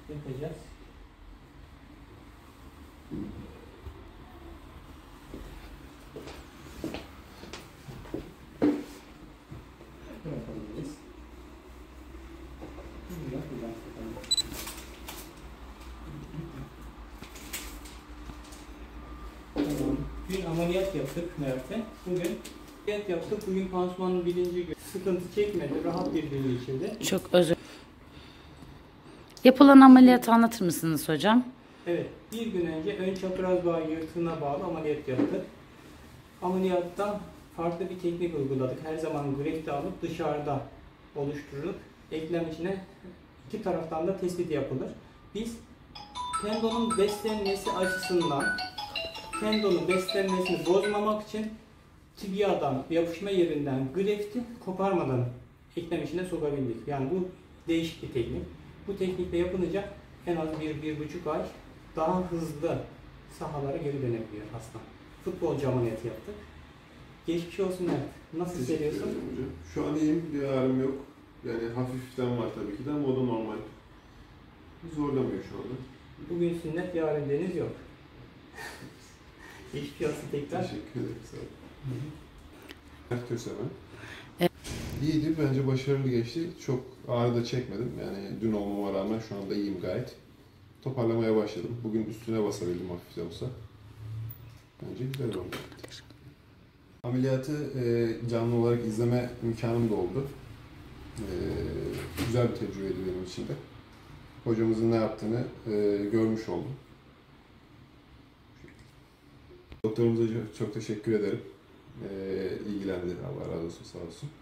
yapacağız. Yapabiliriz. Dün ameliyat yaptık Mert'e. Bugün ameliyat yaptık. Bugün pansumanın birinci günü. Sıkıntı çekmedi. Rahat bir gün geçirdi. Çok özür. Yapılan ameliyatı anlatır mısınız hocam? Evet. Bir gün önce ön çapraz bağ yırtığına bağlı ameliyat yaptık. Ameliyatta farklı bir teknik uyguladık. Her zaman grefti alıp dışarıda oluşturulup eklem içine iki taraftan da tespit yapılır. Biz tendonun beslenmesi açısından tendonun beslenmesini bozmamak için tibiadan, yapışma yerinden grefti koparmadan eklem içine sokabildik. Yani bu değişik bir teknik. Bu teknikle yapılınca en az 1-1,5 ay daha hızlı sahalara geri dönebiliyor hasta. Futbolcu ameliyatı yaptık. Geçmiş olsun Mert. Nasıl hissediyorsun? Şu an iyiyim, bir ağrım yok. Yani hafiften var tabii ki de ama o da normal. Zorlamıyor şu anda. Bugün sünnet, yarın deniz yok. Geçmiş olsun tekrar. Teşekkür ederim, sağ olun. Mert Kösemen. İyiydi, bence başarılı geçti. Çok ağrı da çekmedim. Yani dün olmama rağmen şu anda iyiyim gayet. Toparlamaya başladım. Bugün üstüne basabildim hafif de olsa. Bence güzel oldu. Ameliyatı canlı olarak izleme imkanım da oldu. Güzel bir tecrübeydi benim için de. Hocamızın ne yaptığını görmüş oldum. Doktorumuza çok teşekkür ederim. İlgilendi, Allah razı olsun, sağ olsun.